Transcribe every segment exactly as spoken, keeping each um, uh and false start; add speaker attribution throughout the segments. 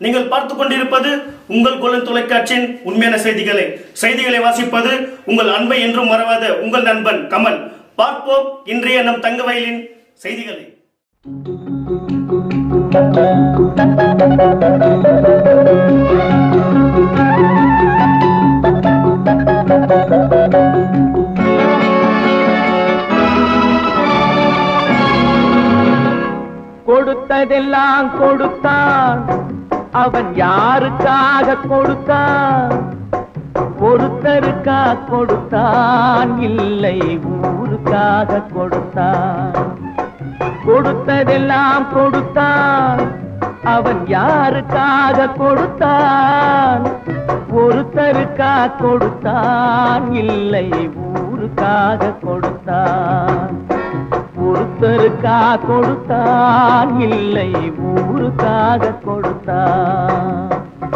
Speaker 1: நீங்கள் பார்த்து கொண்டிருப்பது உங்கள் கோலன் தொலைக்காட்சியின் உண்மையான செய்திகளை செய்திகளை வாசிப்பது உங்கள் அன்பை என்றும் மறவாத உங்கள் நண்பன் கமல். பார்ப்போம் இன்றைய நம் தங்கவயலின் செய்திகளை.
Speaker 2: கொடுத்ததெல்லாம் கொடுத்தான், அவன் யாருக்காக கொடுத்தான்? ஒருத்தருக்கா கொடுத்தான், இல்லை ஊருக்காக கொடுத்தான். கொடுத்ததெல்லாம் கொடுத்தான், அவன் யாருக்காக கொடுத்தான்? ஒருத்தருக்கா கொடுத்தான், இல்லை ஊருக்காக கொடுத்தான். ஒருத்தருக்கா கொடுத்தான், இல்லை ஊருக்காக கொடுத்தான்.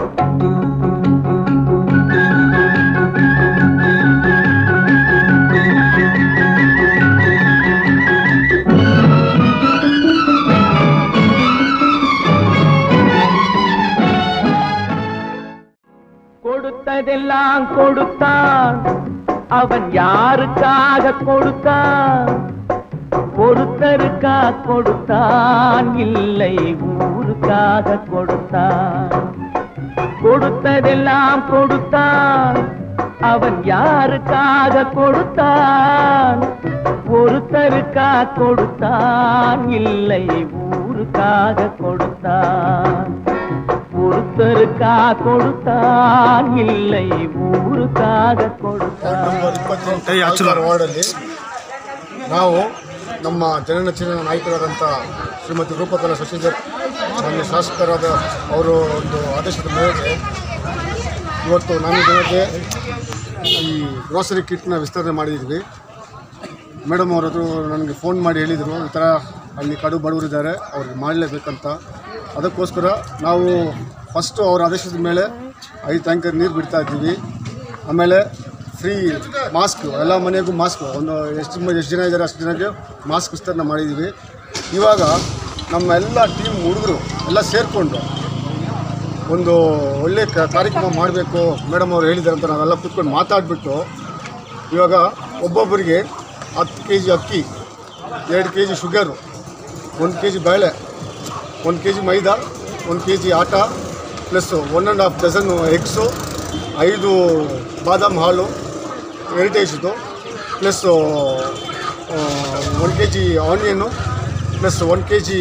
Speaker 2: கொடுத்ததெல்லாம் கொடுத்தான், அவன் யாருக்காக கொடுத்தான்? ஒருத்தருக்கா கொடுத்தான், இல்லை ஊருக்காக கொடுத்தான். கொடுத்ததெல்லாம் கொடுத்தான், அவன் யாருக்காக கொடுத்தான்? ஒருத்தருக்கா கொடுத்தான், இல்லை ஊருக்காக கொடுத்தான். ஒருத்தருக்கா கொடுத்தான், இல்லை ஊருக்காக
Speaker 3: கொடுத்தான். ವಾರ್ಡಲ್ಲಿ ನಾವು ನಮ್ಮ ಜನನಚ್ಚಿನ ನಾಯಕರಾದಂಥ ಶ್ರೀಮತಿ ರೂಪಕಲಾ ಶಶಿಧರ್ ಮಾನ್ಯ ಶಾಸಕರಾದ ಅವರು ಒಂದು ಆದೇಶದ ಮೇರೆಗೆ ಇವತ್ತು ನಾನು ಜನತೆ ಈ ಗ್ರೋಸರಿ ಕಿಟ್ನ ವಿಸ್ತರಣೆ ಮಾಡಿದ್ವಿ. ಮೇಡಮ್ ಅವರದು ನನಗೆ ಫೋನ್ ಮಾಡಿ ಹೇಳಿದರು, ಈ ಥರ ಅಲ್ಲಿ ಕಡು ಬಡವರಿದ್ದಾರೆ, ಅವ್ರಿಗೆ ಮಾಡಲೇಬೇಕಂತ. ಅದಕ್ಕೋಸ್ಕರ ನಾವು ಫಸ್ಟು ಅವರ ಆದೇಶದ ಮೇಲೆ ಐದು ಟ್ಯಾಂಕರ್ ನೀರು ಬಿಡ್ತಾ ಇದ್ದೀವಿ. ಆಮೇಲೆ ಫ್ರೀ ಮಾಸ್ಕ್, ಎಲ್ಲ ಮನೆಗೂ ಮಾಸ್ಕ್, ಒಂದು ಎಷ್ಟು ಎಷ್ಟು ಜನ ಇದ್ದಾರೆ ಅಷ್ಟು ಜನಕ್ಕೆ ಮಾಸ್ಕ್ ವಿಸ್ತರಣೆ ಮಾಡಿದ್ದೀವಿ. ಇವಾಗ ನಮ್ಮ ಎಲ್ಲ ಟೀಮ್ ಹುಡುಗರು ಎಲ್ಲ ಸೇರಿಕೊಂಡು ಒಂದು ಒಳ್ಳೆ ಕಾರ್ಯಕ್ರಮ ಮಾಡಬೇಕು ಮೇಡಮ್ ಅವರು ಹೇಳಿದ್ದಾರೆ ಅಂತ ನಾವೆಲ್ಲ ಕೂತ್ಕೊಂಡು ಮಾತಾಡಿಬಿಟ್ಟು ಇವಾಗ ಒಬ್ಬೊಬ್ಬರಿಗೆ ಹತ್ತು ಕೆ ಜಿ ಅಕ್ಕಿ, ಎರಡು ಕೆ ಜಿ ಶುಗರು, ಒಂದು ಕೆ ಜಿ ಬೇಳೆ, ಒಂದು ಕೆ ಜಿ ಮೈದಾ, ಒಂದು ಕೆ ಜಿ ಆಟ, plus one and half dozen eggs, ಐದು ಬಾದಾಮ್ ಹಾಲು ಹೆರಿಟೇಜ್ದು, plus one K G onion, plus one K G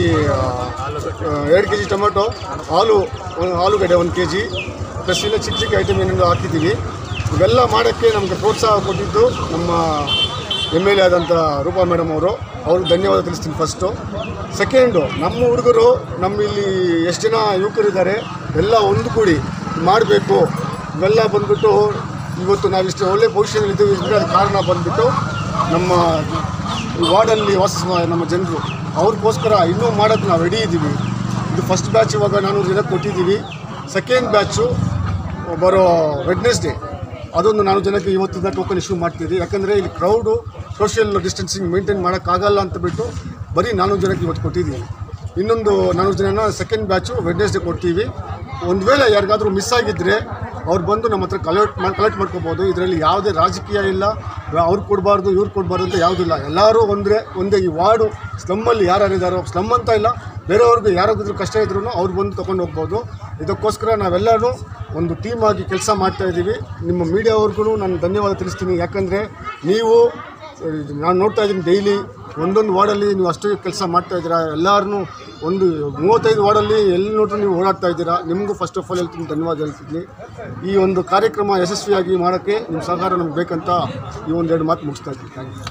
Speaker 3: ಎರಡು ಕೆ ಜಿ ಟೊಮೆಟೊ, ಆಲೂ ಆಲೂಗಡ್ಡೆ ಒಂದು ಕೆ ಜಿ, ಪ್ಲಸ್ ಇಲ್ಲ ಚಿಕ್ಕ ಚಿಕ್ಕ ಐಟಮ್ ಏನೇನು ಹಾಕಿದ್ದೀವಿ. ಇವೆಲ್ಲ ಮಾಡೋಕ್ಕೆ ನಮಗೆ ಪ್ರೋತ್ಸಾಹ ಕೊಟ್ಟಿದ್ದು ನಮ್ಮ ಎಮ್ ಎಲ್ ಎ ಆದಂಥ ರೂಪಾ ಮೇಡಮ್ ಅವರು, ಅವ್ರಿಗೆ ಧನ್ಯವಾದ ತಿಳಿಸ್ತೀನಿ ಫಸ್ಟು. ಸೆಕೆಂಡು, ನಮ್ಮ ಹುಡುಗರು ನಮ್ಮ ಇಲ್ಲಿ ಎಷ್ಟು ಜನ ಯುವಕರಿದ್ದಾರೆ ಎಲ್ಲ ಒಂದು ಕೂಡಿ ಮಾಡಬೇಕು. ಇವೆಲ್ಲ ಬಂದುಬಿಟ್ಟು ಇವತ್ತು ನಾವಿಷ್ಟು ಒಳ್ಳೆ ಪೊಸಿಷನಲ್ಲಿ ಇದ್ದೀವಿ ಅಂದರೆ ಅದು ಕಾರಣ ಬಂದುಬಿಟ್ಟು ನಮ್ಮ ವಾರ್ಡಲ್ಲಿ ವಾಸಿಸುವ ನಮ್ಮ ಜನರು. ಅವ್ರಿಗೋಸ್ಕರ ಇನ್ನೂ ಮಾಡೋಕ್ಕೆ ನಾವು ರೆಡಿ ಇದ್ದೀವಿ. ಇದು ಫಸ್ಟ್ ಬ್ಯಾಚ್ ಇವಾಗ ನಾನ್ನೂರು ಜನಕ್ಕೆ ಕೊಟ್ಟಿದ್ದೀವಿ. ಸೆಕೆಂಡ್ ಬ್ಯಾಚು ಬರೋ ವೆಡ್ನೆಸ್ಡೇ ಅದೊಂದು ನಾನ್ನೂರು ಜನಕ್ಕೆ ಇವತ್ತಿಂದ ಟೋಕನ್ ಇಶ್ಯೂ ಮಾಡ್ತಿದ್ದೀವಿ. ಯಾಕಂದರೆ ಇಲ್ಲಿ ಕ್ರೌಡು ಸೋಷಿಯಲ್ ಡಿಸ್ಟೆನ್ಸಿಂಗ್ ಮೇಂಟೈನ್ ಮಾಡೋಕ್ಕಾಗಲ್ಲ ಅಂತ ಬಿಟ್ಟು ಬರೀ ನಾನ್ನೂರು ಜನಕ್ಕೆ ಇವತ್ತು ಕೊಟ್ಟಿದ್ದೀವಿ. ಇನ್ನೊಂದು ನಾನ್ನೂರು ಜನನ ಸೆಕೆಂಡ್ ಬ್ಯಾಚು ವೆಡ್ನೆಸ್ಡೇ ಕೊಡ್ತೀವಿ. ಒಂದು ವೇಳೆ ಯಾರಿಗಾದರೂ ಮಿಸ್ ಆಗಿದ್ದರೆ ಅವ್ರು ಬಂದು ನಮ್ಮ ಹತ್ರ ಕಲೆಕ್ಟ್ ಮಾಡಿ ಕಲೆಕ್ಟ್ ಮಾಡ್ಕೋಬೋದು. ಇದರಲ್ಲಿ ಯಾವುದೇ ರಾಜಕೀಯ ಇಲ್ಲ, ಅವ್ರು ಕೊಡಬಾರ್ದು ಇವ್ರು ಕೊಡಬಾರ್ದು ಅಂತ ಯಾವುದಿಲ್ಲ. ಎಲ್ಲರೂ ಒಂದರೆ ಒಂದೇ. ಈ ವಾರ್ಡು ಸ್ಲಮ್ಮಲ್ಲಿ ಯಾರ್ಯಾರಿದ್ದಾರೋ, ಸ್ಲಮ್ ಅಂತ ಇಲ್ಲ, ಬೇರೆಯವ್ರಿಗೆ ಯಾರಾಗಿದ್ರು ಕಷ್ಟ ಇದ್ರೂ ಅವ್ರು ಬಂದು ತೊಗೊಂಡು ಹೋಗ್ಬೋದು. ಇದಕ್ಕೋಸ್ಕರ ನಾವೆಲ್ಲರೂ ಒಂದು ಟೀಮ್ ಆಗಿ ಕೆಲಸ ಮಾಡ್ತಾಯಿದ್ದೀವಿ. ನಿಮ್ಮ ಮೀಡಿಯಾವ್ರಿಗೂ ನಾನು ಧನ್ಯವಾದ ತಿಳಿಸ್ತೀನಿ. ಯಾಕಂದರೆ ನೀವು, ನಾನು ನೋಡ್ತಾ ಇದ್ದೀನಿ ಡೈಲಿ ಒಂದೊಂದು ವಾರ್ಡಲ್ಲಿ ನೀವು ಅಷ್ಟು ಕೆಲಸ ಮಾಡ್ತಾಯಿದ್ದೀರಾ. ಎಲ್ಲರೂ ಒಂದು ಮೂವತ್ತೈದು ವಾರ್ಡಲ್ಲಿ ಎಲ್ಲಿ ನೋಡ್ರೂ ನೀವು ಓಡಾಡ್ತಾ ಇದ್ದೀರಾ. ನಿಮಗೂ ಫಸ್ಟ್ ಆಫ್ ಆಲ್ ಹೇಳ್ತೀನಿ, ಧನ್ಯವಾದ ಹೇಳ್ತೀನಿ. ಈ ಒಂದು ಕಾರ್ಯಕ್ರಮ ಯಶಸ್ವಿಯಾಗಿ ಮಾಡೋಕ್ಕೆ ನಿಮ್ಮ ಸಹಕಾರ ನಮ್ಗೆ ಬೇಕಂತ ಈ ಒಂದೆರಡು ಮಾತು ಮುಗಿಸ್ತಾ ಇದ್ದೀನಿ. Thank you.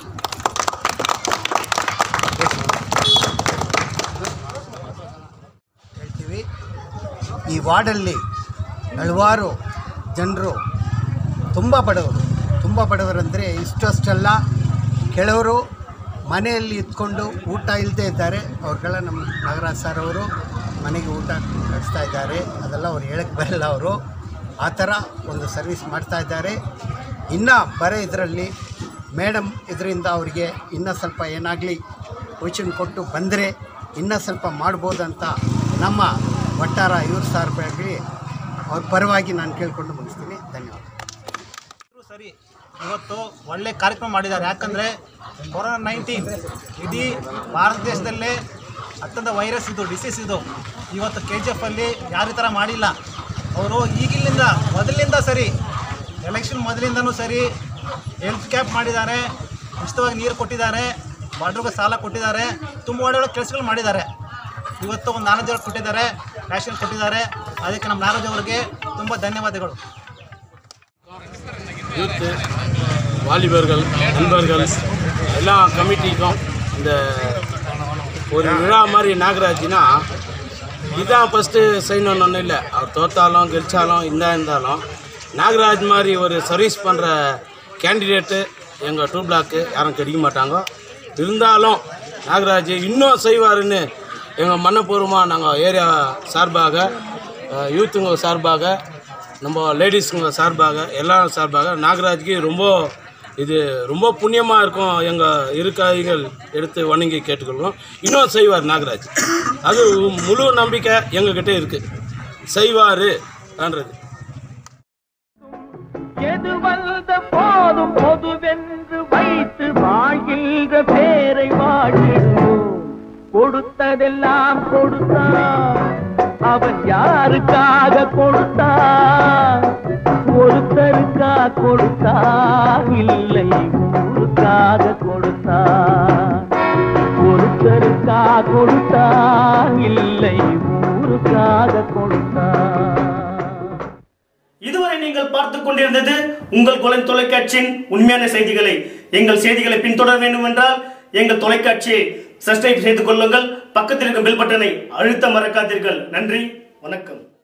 Speaker 4: ಹೇಳ್ತೀವಿ, ಈ ವಾರ್ಡಲ್ಲಿ ಹಲವಾರು ಜನರು ತುಂಬ ಬಡವರು ತುಂಬ ಬಡವರಂದರೆ ಇಷ್ಟಷ್ಟೆಲ್ಲ ಕೆಲವರು ಮನೆಯಲ್ಲಿ ಇದ್ಕೊಂಡು ಊಟ ಇಲ್ಲದೆ ಇದ್ದಾರೆ. ಅವ್ರಿಗೆಲ್ಲ ನಮ್ಮ ನಾಗರಾಜ್ ಸರ್ ಅವರು ಮನೆಗೆ ಊಟ ಕಳಿಸ್ತಾ ಇದ್ದಾರೆ. ಅದೆಲ್ಲ ಅವ್ರು ಹೇಳಕ್ಕೆ ಬರಲ್ಲ. ಅವರು ಆ ಥರ ಒಂದು ಸರ್ವಿಸ್ ಮಾಡ್ತಾ ಇದ್ದಾರೆ. ಇನ್ನು ಬರೋ ಇದರಲ್ಲಿ ಮೇಡಮ್ ಇದರಿಂದ ಅವರಿಗೆ ಇನ್ನೂ ಸ್ವಲ್ಪ ಏನಾಗಲಿ ಸೂಚನೆ ಕೊಟ್ಟು ಬಂದರೆ ಇನ್ನೂ ಸ್ವಲ್ಪ ಮಾಡ್ಬೋದಂತ ನಮ್ಮ ವಟ್ಟಾರ ಇವ್ರ ಸಾರ್ಪಾಗಿ ಅವ್ರ ಪರವಾಗಿ ನಾನು ಕೇಳ್ಕೊಂಡು ಮುಗಿಸ್ತೀನಿ. ಧನ್ಯವಾದ.
Speaker 5: ಸರಿ, ಇವತ್ತು ಒಳ್ಳೆ ಕಾರ್ಯಕ್ರಮ ಮಾಡಿದ್ದಾರೆ. ಯಾಕಂದರೆ ಕೊರೋನಾ ನೈನ್ಟೀನ್ ಇಡೀ ಭಾರತ ದೇಶದಲ್ಲೇ ಅತ್ಯಂತ ವೈರಸ್ ಇದು, ಡಿಸೀಸ್ ಇದು. ಇವತ್ತು ಕೆ ಜಿ ಎಫಲ್ಲಿ ಯಾರು ಈ ಥರ ಮಾಡಿಲ್ಲ. ಅವರು ಈಗಿನಿಂದ ಮೊದಲಿನಿಂದ ಸರಿ, ಎಲೆಕ್ಷನ್ ಮೊದಲಿಂದನೂ ಸರಿ ಹೆಲ್ತ್ ಕ್ಯಾಂಪ್ ಮಾಡಿದ್ದಾರೆ, ಉಚಿತವಾಗಿ ನೀರು ಕೊಟ್ಟಿದ್ದಾರೆ, ಬಡವ್ರಿಗೆ ಸಾಲ ಕೊಟ್ಟಿದ್ದಾರೆ, ತುಂಬ ಒಳ್ಳೆ ಒಳ್ಳೆ ಕೆಲಸಗಳು ಮಾಡಿದ್ದಾರೆ. ಇವತ್ತು ಒಂದು ನಾಲೆಜ್ ಅವ್ರಿಗೆ ಕೊಟ್ಟಿದ್ದಾರೆ, ರ್ಯಾಷನ್ ಕೊಟ್ಟಿದ್ದಾರೆ. ಅದಕ್ಕೆ ನಮ್ಮ ನಾಲೆಜ್ ಅವರಿಗೆ ತುಂಬ ಧನ್ಯವಾದಗಳು.
Speaker 6: யூத் வாலிபர்கள் நண்பர்கள் எல்லா கமிட்டிக்கும் இந்த ஒரு விழா மாதிரி நாகராஜ்னா இதுதான் ஃபஸ்ட்டு செய்யணும்னு ஒன்றும் இல்லை. அவர் தோத்தாலும் கெலிச்சாலும் இந்தா இருந்தாலும் நாகராஜ் மாதிரி ஒரு சர்வீஸ் பண்ணுற கேண்டிடேட்டு எங்கள் டூ பிளாக்கு யாரும் கிடைக்க மாட்டாங்க. இருந்தாலும் நாகராஜ் இன்னும் செய்வாருன்னு எங்கள் மனப்பூர்வமாக நாங்கள் ஏரியா சார்பாக, யூத்துங்க சார்பாக, நம்ம லேடிஸுங்க சார்பாக, எல்லாரும் சார்பாக நாகராஜுக்கு ரொம்ப இது ரொம்ப புண்ணியமாக இருக்கும். எங்கள் இருக்கைகள் எடுத்து வணங்கி கேட்டுக்கொள்வோம். இன்னும் செய்வார் நாகராஜ். அது முழு நம்பிக்கை எங்ககிட்ட இருக்குது, செய்வாருன்றது.
Speaker 2: எது வந்த போதும் பொதுவென்று வைத்து வாழ்கின்ற பேரை வாழிடுவோம். கொடுத்ததெல்லாம் கொடுத்தான், அவன் யாருக்காக கொடுத்தான்? ஒருத்தருக்கா கொடுத்தான், இல்லை ஊருக்காக கொடுத்தான். ஒருத்தருக்கா கொடுத்தான், இல்லை ஊருக்காக கொடுத்தான்.
Speaker 1: இதுவரை நீங்கள் பார்த்துக் கொண்டிருந்தது உங்கள் குலம் தொலைக்காட்சியின் உண்மையான செய்திகளை. எங்கள் செய்திகளை பின்தொடர வேண்டும் என்றால் எங்கள் தொலைக்காட்சியை சப்ஸ்கிரைப் செய்து கொள்ளுங்கள். பக்கத்தில் இருக்கும் பெல் பட்டனை அழுத்த மறக்காதீர்கள். நன்றி, வணக்கம்.